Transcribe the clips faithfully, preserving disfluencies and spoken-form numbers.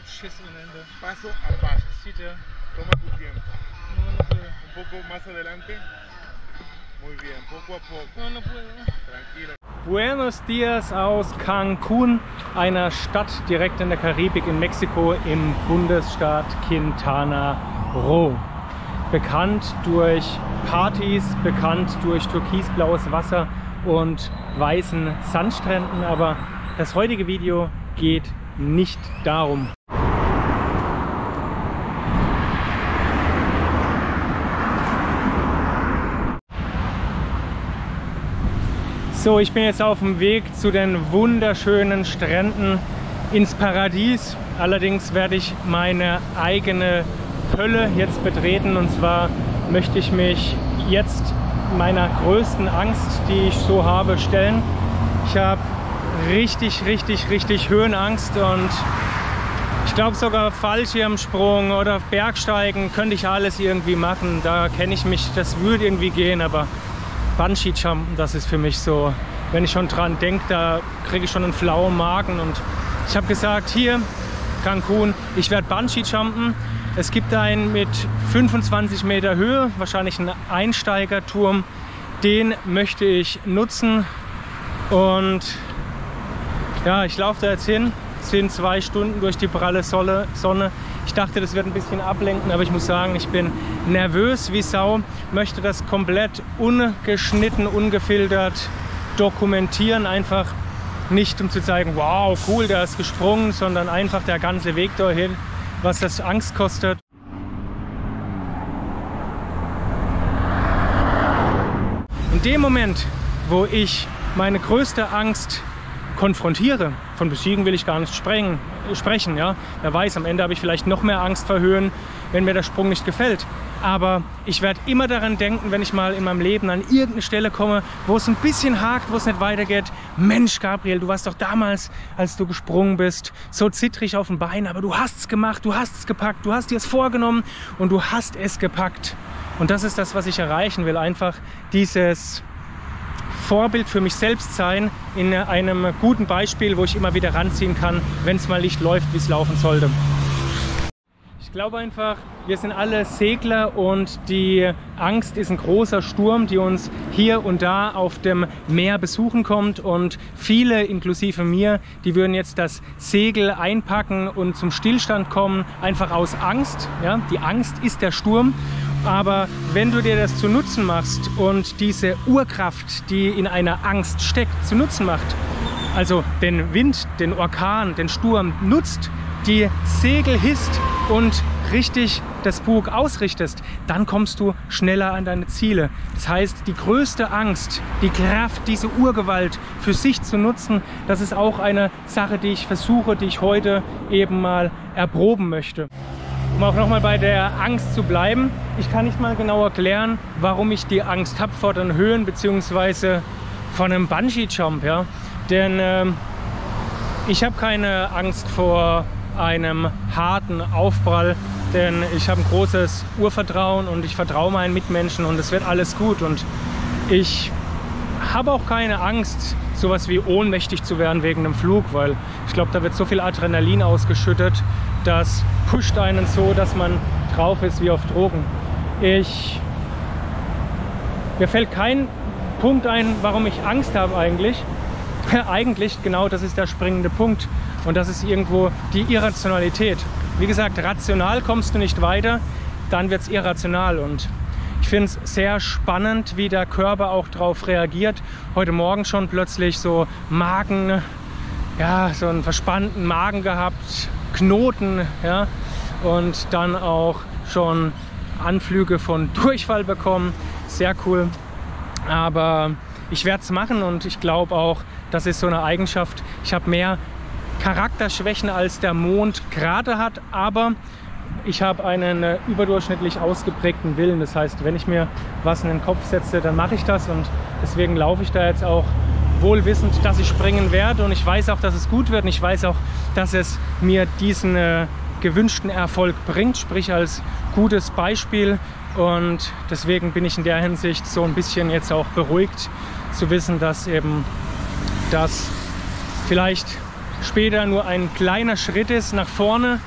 sceso venendo. Paso a paso. Sì, te. Toma tu tiempo. No, no puedo. Un poco más adelante. Muy bien, poco a poco. No, no puedo. Tranquilo. Buenos Dias aus Cancun, einer Stadt direkt in der Karibik in Mexiko im Bundesstaat Quintana Roo. Bekannt durch Partys, bekannt durch türkisblaues Wasser und weißen Sandstränden, aber das heutige Video geht nicht darum. So, ich bin jetzt auf dem Weg zu den wunderschönen Stränden ins Paradies. Allerdings werde ich meine eigene Hölle jetzt betreten, und zwar möchte ich mich jetzt meiner größten Angst, die ich so habe, stellen. Ich habe richtig, richtig, richtig Höhenangst und ich glaube sogar Fallschirmsprung oder Bergsteigen könnte ich alles irgendwie machen. Da kenne ich mich, das würde irgendwie gehen, aber Bungee-Jumpen, das ist für mich so, wenn ich schon dran denke, da kriege ich schon einen flauen Magen. Und ich habe gesagt, hier, Cancun, ich werde Bungee-Jumpen. Es gibt einen mit fünfundzwanzig Meter Höhe, wahrscheinlich ein Einsteigerturm. Den möchte ich nutzen. Und ja, ich laufe da jetzt hin. Es sind zwei Stunden durch die pralle Sonne. Ich dachte, das wird ein bisschen ablenken, aber ich muss sagen, ich bin nervös wie Sau. Möchte das komplett ungeschnitten, ungefiltert dokumentieren. Einfach nicht, um zu zeigen, wow, cool, der ist gesprungen, sondern einfach der ganze Weg dorthin, was das Angst kostet. In dem Moment, wo ich meine größte Angst konfrontiere, von besiegen will ich gar nicht sprengen, sprechen, ja. Wer weiß, am Ende habe ich vielleicht noch mehr Angst vor Höhen, wenn mir der Sprung nicht gefällt. Aber ich werde immer daran denken, wenn ich mal in meinem Leben an irgendeine Stelle komme, wo es ein bisschen hakt, wo es nicht weitergeht. Mensch, Gabriel, du warst doch damals, als du gesprungen bist, so zittrig auf dem Bein, aber du hast es gemacht, du hast es gepackt, du hast dir es vorgenommen und du hast es gepackt. Und das ist das, was ich erreichen will, einfach dieses Vorbild für mich selbst sein, in einem guten Beispiel, wo ich immer wieder ranziehen kann, wenn es mal nicht läuft, wie es laufen sollte. Ich glaube einfach, wir sind alle Segler und die Angst ist ein großer Sturm, die uns hier und da auf dem Meer besuchen kommt, und viele, inklusive mir, die würden jetzt das Segel einpacken und zum Stillstand kommen, einfach aus Angst. Ja? Die Angst ist der Sturm. Aber wenn du dir das zu Nutzen machst und diese Urkraft, die in einer Angst steckt, zu Nutzen macht, also den Wind, den Orkan, den Sturm nutzt, die Segel hisst und richtig das Bug ausrichtest, dann kommst du schneller an deine Ziele. Das heißt, die größte Angst, die Kraft, diese Urgewalt für sich zu nutzen, das ist auch eine Sache, die ich versuche, die ich heute eben mal erproben möchte. Um auch nochmal bei der Angst zu bleiben, ich kann nicht mal genau erklären, warum ich die Angst habe vor den Höhen bzw. vor einem Bungee-Jump. Ja? Denn äh, ich habe keine Angst vor einem harten Aufprall, denn ich habe ein großes Urvertrauen und ich vertraue meinen Mitmenschen und es wird alles gut. Und ich habe auch keine Angst, sowas wie ohnmächtig zu werden wegen einem Flug, weil ich glaube, da wird so viel Adrenalin ausgeschüttet, das pusht einen so, dass man drauf ist wie auf Drogen. Ich, mir fällt kein Punkt ein, warum ich Angst habe eigentlich. Eigentlich, genau, das ist der springende Punkt. Und das ist irgendwo die Irrationalität. Wie gesagt, rational kommst du nicht weiter, dann wird es irrational. Und ich finde es sehr spannend, wie der Körper auch darauf reagiert. Heute Morgen schon plötzlich so Magen, ja, so einen verspannten Magen gehabt, Knoten, ja, und dann auch schon Anflüge von Durchfall bekommen. Sehr cool. Aber ich werde es machen und ich glaube auch, das ist so eine Eigenschaft. Ich habe mehr Charakterschwächen, als der Mond gerade hat, aber ich habe einen äh, überdurchschnittlich ausgeprägten Willen. Das heißt, wenn ich mir was in den Kopf setze, dann mache ich das, und deswegen laufe ich da jetzt auch wohl wissend, dass ich springen werde, und ich weiß auch, dass es gut wird, und ich weiß auch, dass es mir diesen äh, gewünschten Erfolg bringt, sprich als gutes Beispiel, und deswegen bin ich in der Hinsicht so ein bisschen jetzt auch beruhigt zu wissen, dass eben das vielleicht später nur ein kleiner Schritt ist nach vorne,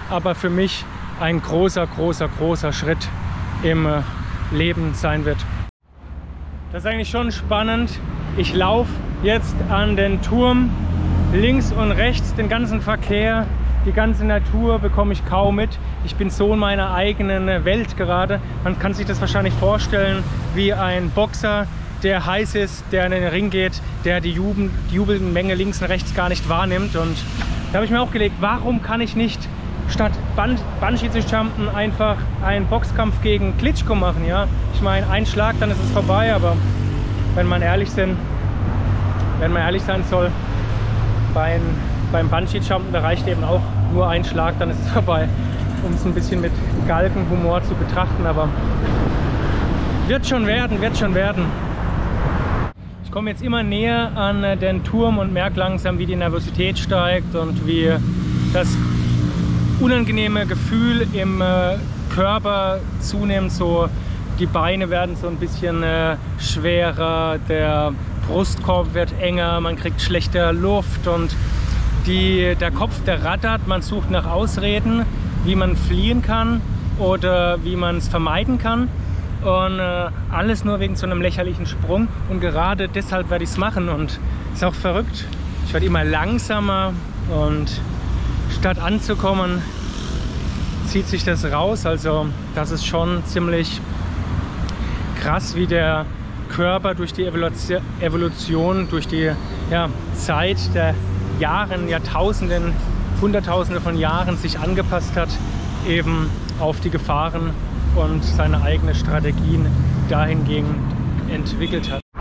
aber für mich ein großer, großer, großer Schritt im Leben sein wird. Das ist eigentlich schon spannend. Ich laufe jetzt an den Turm, links und rechts den ganzen Verkehr, die ganze Natur bekomme ich kaum mit. Ich bin so in meiner eigenen Welt gerade. Man kann sich das wahrscheinlich vorstellen wie ein Boxer, der heiß ist, der in den Ring geht, der die, Jubel, die jubelnde Menge links und rechts gar nicht wahrnimmt. Und da habe ich mir auch gelegt, warum kann ich nicht statt Bungee zu jumpen einfach einen Boxkampf gegen Klitschko machen? Ja? Ich meine, ein Schlag, dann ist es vorbei, aber wenn man ehrlich sind, wenn man ehrlich sein soll, beim, beim Bungee-Jumpen, da reicht eben auch nur ein Schlag, dann ist es vorbei, um es ein bisschen mit Galgenhumor zu betrachten, aber wird schon werden, wird schon werden. Ich komme jetzt immer näher an den Turm und merke langsam, wie die Nervosität steigt und wie das unangenehme Gefühl im Körper zunimmt, so die Beine werden so ein bisschen schwerer, der Brustkorb wird enger, man kriegt schlechter Luft und die, der Kopf, der rattert, man sucht nach Ausreden, wie man fliehen kann oder wie man es vermeiden kann. Und äh, alles nur wegen so einem lächerlichen Sprung. Und gerade deshalb werde ich es machen. Und ist auch verrückt. Ich werde immer langsamer und statt anzukommen, zieht sich das raus. Also das ist schon ziemlich krass, wie der Körper durch die Evolution, durch die ja, Zeit der Jahren, Jahrtausenden, Hunderttausende von Jahren sich angepasst hat, eben auf die Gefahren und seine eigenen Strategien dahingehend entwickelt hat.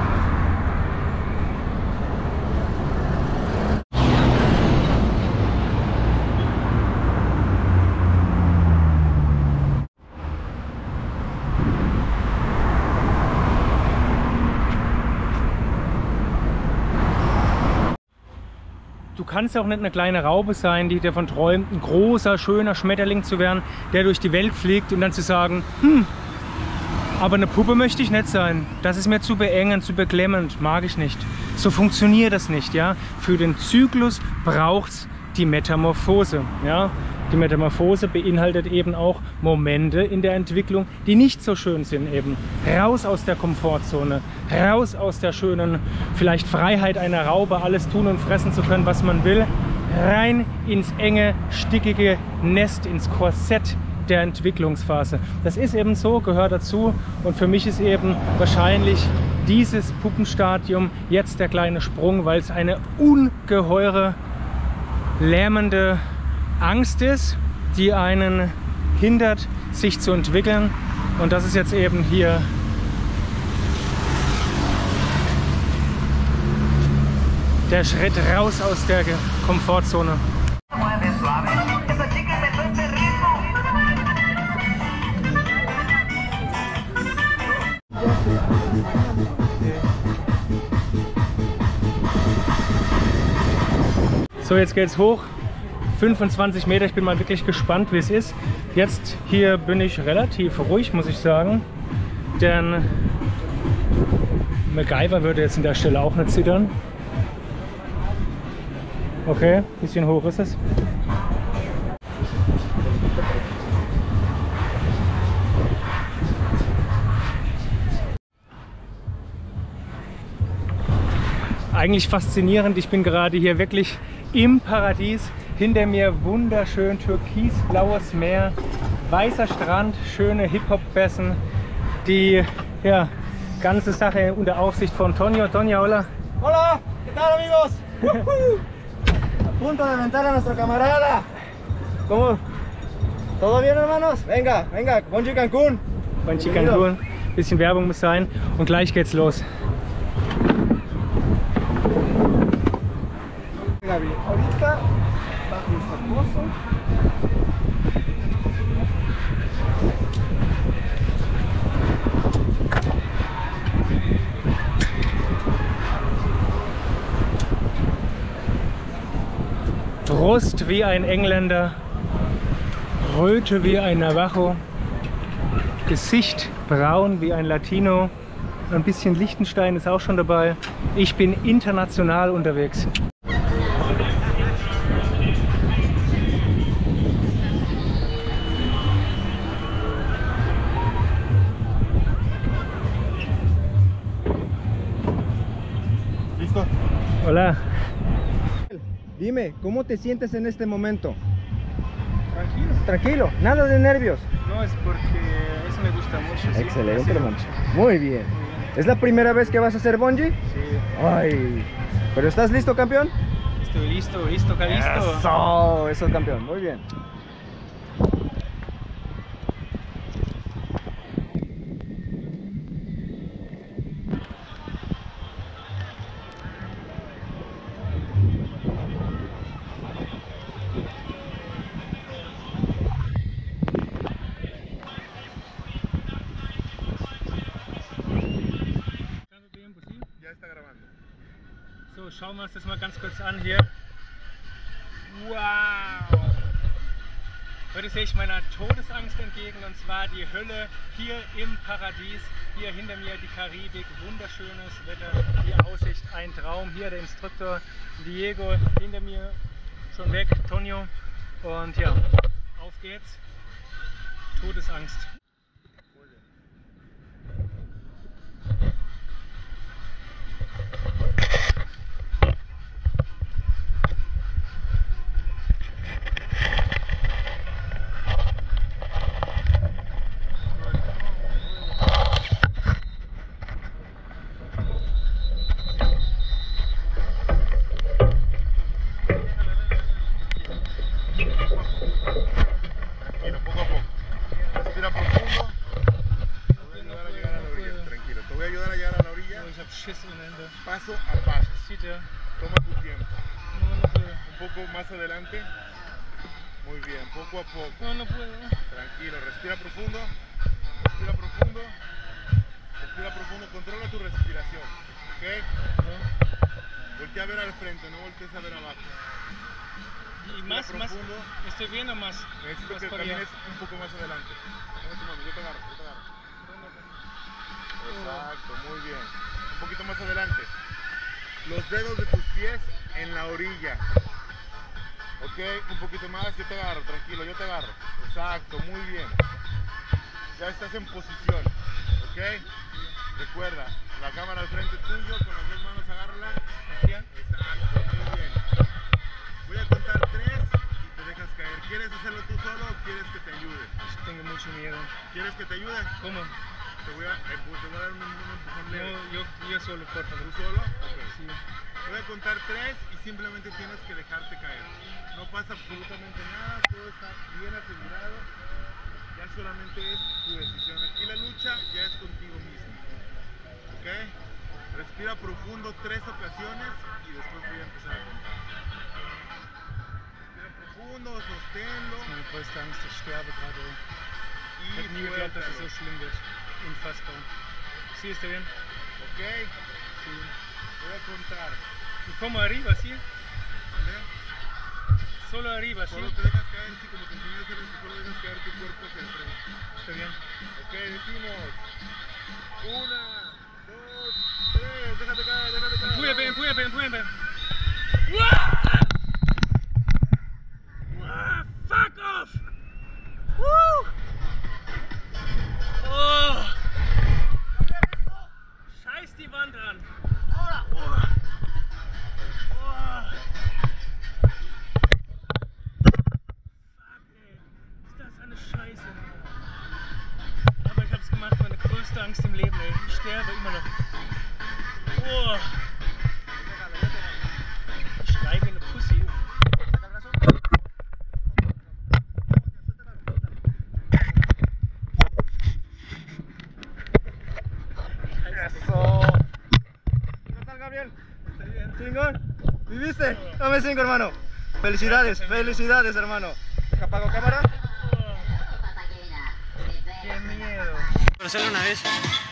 Du kannst auch nicht eine kleine Raupe sein, die davon träumt, ein großer, schöner Schmetterling zu werden, der durch die Welt fliegt und dann zu sagen, hm, aber eine Puppe möchte ich nicht sein. Das ist mir zu beengend, zu beklemmend, mag ich nicht. So funktioniert das nicht, ja. Für den Zyklus braucht es die Metamorphose, ja. Die Metamorphose beinhaltet eben auch Momente in der Entwicklung, die nicht so schön sind eben. Raus aus der Komfortzone, raus aus der schönen, vielleicht Freiheit einer Raupe, alles tun und fressen zu können, was man will, rein ins enge, stickige Nest, ins Korsett der Entwicklungsphase. Das ist eben so, gehört dazu und für mich ist eben wahrscheinlich dieses Puppenstadium jetzt der kleine Sprung, weil es eine ungeheure, lähmende Angst ist, die einen hindert, sich zu entwickeln. Und das ist jetzt eben hier der Schritt raus aus der Komfortzone. So, jetzt geht's hoch. fünfundzwanzig Meter, ich bin mal wirklich gespannt, wie es ist. Jetzt hier bin ich relativ ruhig, muss ich sagen, denn MacGyver würde jetzt an der Stelle auch nicht zittern. Okay, ein bisschen hoch ist es. Eigentlich faszinierend, ich bin gerade hier wirklich im Paradies. Hinter mir wunderschön türkisblaues Meer, weißer Strand, schöne Hip-Hop-Bässen. Die ja, ganze Sache unter Aufsicht von Tonio. Tonio, hola. Hola, ¿qué tal amigos? A punto de aventar a nuestro camarada. ¿Cómo? ¿Todo bien hermanos? Venga, venga, Bonchi Cancún. Bonchi Cancún. Bisschen Werbung muss sein und gleich geht's los. Gabi, ahorita bajo nuestro pozo. Brust wie ein Engländer, Röte wie ein Navajo, Gesicht braun wie ein Latino, ein bisschen Liechtenstein ist auch schon dabei. Ich bin international unterwegs. Hola. Dime, ¿cómo te sientes en este momento? Tranquilo. Tranquilo, nada de nervios. No, es porque eso me gusta mucho. ¿sí? Excelente, Así- hermano. Muy bien. ¿Es la primera vez que vas a hacer bungee? Sí. Ay. ¿Pero estás listo, campeón? Estoy listo, listo, calisto. Eso, eso, campeón. Muy bien. Ya está grabando. So, schauen wir uns das mal ganz kurz an hier. Wow! Heute sehe ich meiner Todesangst entgegen, und zwar die Hölle hier im Paradies. Hier hinter mir die Karibik, wunderschönes Wetter, die Aussicht, ein Traum. Hier der Instruktor Diego, hinter mir schon weg, Tonio. Und ja, auf geht's. Todesangst. Tranquilo, poco a poco. Respira profundo. Te voy a ayudar a llegar a la orilla. Tranquilo, te voy a ayudar a llegar a la orilla. Oh, ich hab Schiss ohne Ende. Paso a paso. Sieht ihr? Toma tu tiempo. No, no puedo. Un poco más adelante. Muy bien, poco a poco. No, no puedo. Tranquilo, respira profundo. Respira profundo. Respira profundo. Controla tu respiración. ¿Ok? No. Voltea a ver al frente, no voltees a ver abajo. Y más, más, profundo. me estoy viendo más. Necesito más que para allá. camines un poco más adelante. Dame tu mano, yo te agarro, yo te agarro. Exacto, muy bien. Un poquito más adelante. Los dedos de tus pies en la orilla. Ok, un poquito más, yo te agarro, tranquilo, yo te agarro. Exacto, muy bien. Ya estás en posición. Ok, recuerda, la cámara al frente tuyo, con las dos manos agárrala. Aquí. Exacto, muy bien. Voy a contar tres y te dejas caer. ¿Quieres hacerlo tú solo o quieres que te ayude? Ich tengo mucho miedo. ¿Quieres que te ayude? ¿Cómo? Te voy a, eh, pues te voy a dar un, un empujón No, leve. yo, yo solo, por favor. ¿Tú solo? Ok. Sí. Voy a contar tres y simplemente tienes que dejarte caer. No pasa absolutamente nada, todo está bien asegurado. Ya solamente es tu decisión. Aquí la lucha ya es contigo mismo. ¿Ok? Respira profundo tres ocasiones y después voy a empezar a contar. Respira profundo, sosténlo Das ist meine größte Angst, ich sterbe gerade. Ich y hätte nie geglaubt, dass es so suéltalo. schlimm wird. Unfassbar. ¿Sí está bien? ¿Ok? Sí. Voy a contar. ¿Y cómo arriba, sí? ¿Vale? Solo arriba, sí. Solo te dejas caer, sí, como te enseñé a hacer, solo dejas caer tu cuerpo hacia el frente. Está bien. Ok, decimos. Una, dos, tres. Déjate caer, déjate caer. Empújame, vamos. empújame, empújame. Fuck off! Woo! Oh! Scheiß die Wand an! Oh. Oh. Fuck, ey. Ist das eine Scheiße? Aber ich hab's gemacht, meine größte Angst im Leben, ey. Ich sterbe immer noch. Oh. Ich schreie wie eine Pussy. Eso. ¿Qué tal, Gabriel? ¿Chingón? ¿Viviste? Dame cinco, hermano. Felicidades, felicidades, hermano. Deja, apago cámara. Qué miedo. Pero solo una vez.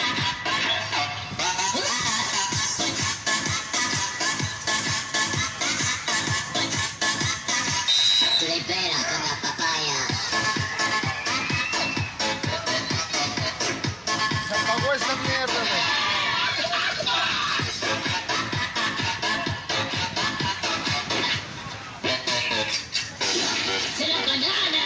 Libera con la papaya. Se apagó esta mierda, güey. ¡Se la banana!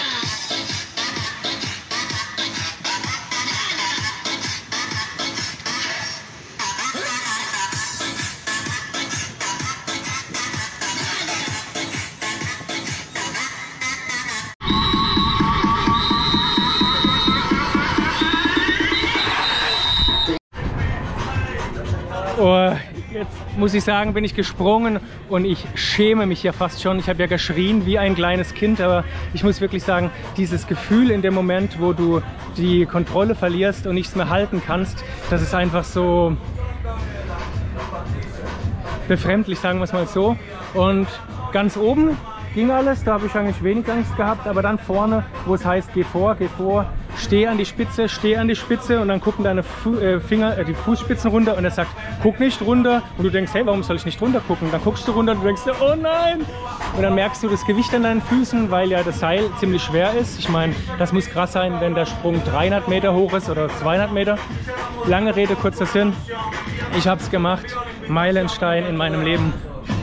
Oh, jetzt muss ich sagen, bin ich gesprungen und ich schäme mich ja fast schon. Ich habe ja geschrien wie ein kleines Kind, aber ich muss wirklich sagen, dieses Gefühl in dem Moment, wo du die Kontrolle verlierst und nichts mehr halten kannst, das ist einfach so befremdlich, sagen wir es mal so. Und ganz oben ging alles, da habe ich eigentlich wenig Angst gehabt, aber dann vorne, wo es heißt, geh vor, geh vor, steh an die Spitze, steh an die Spitze und dann gucken deine Fu äh, Finger, äh, die Fußspitzen runter und er sagt, guck nicht runter und du denkst, hey, warum soll ich nicht runter gucken? Dann guckst du runter und du denkst, oh nein! Und dann merkst du das Gewicht an deinen Füßen, weil ja das Seil ziemlich schwer ist. Ich meine, das muss krass sein, wenn der Sprung dreihundert Meter hoch ist oder zweihundert Meter. Lange Rede, kurzer Sinn. Ich habe es gemacht. Meilenstein in meinem Leben.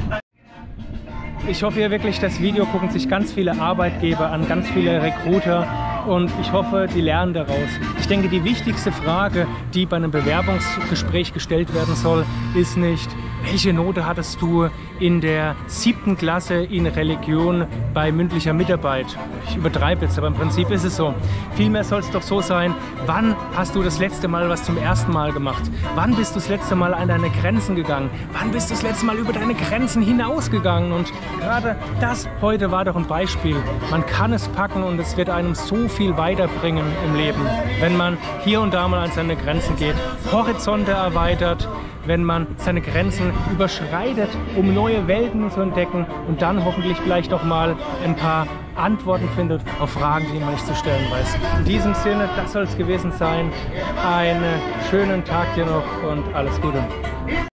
Ich hoffe hier wirklich, das Video gucken sich ganz viele Arbeitgeber an, ganz viele Recruiter und ich hoffe, die lernen daraus. Ich denke, die wichtigste Frage, die bei einem Bewerbungsgespräch gestellt werden soll, ist nicht, welche Note hattest du in der siebten Klasse in Religion bei mündlicher Mitarbeit? Ich übertreibe jetzt, aber im Prinzip ist es so. Vielmehr soll es doch so sein, wann hast du das letzte Mal was zum ersten Mal gemacht? Wann bist du das letzte Mal an deine Grenzen gegangen? Wann bist du das letzte Mal über deine Grenzen hinausgegangen? Und gerade das heute war doch ein Beispiel. Man kann es packen und es wird einem so viel weiterbringen im Leben, wenn man hier und da mal an seine Grenzen geht, Horizonte erweitert, wenn man seine Grenzen überschreitet, um neue Welten zu entdecken und dann hoffentlich vielleicht auch mal ein paar Antworten findet auf Fragen, die man nicht zu stellen weiß. In diesem Sinne, das soll es gewesen sein. Einen schönen Tag dir noch und alles Gute.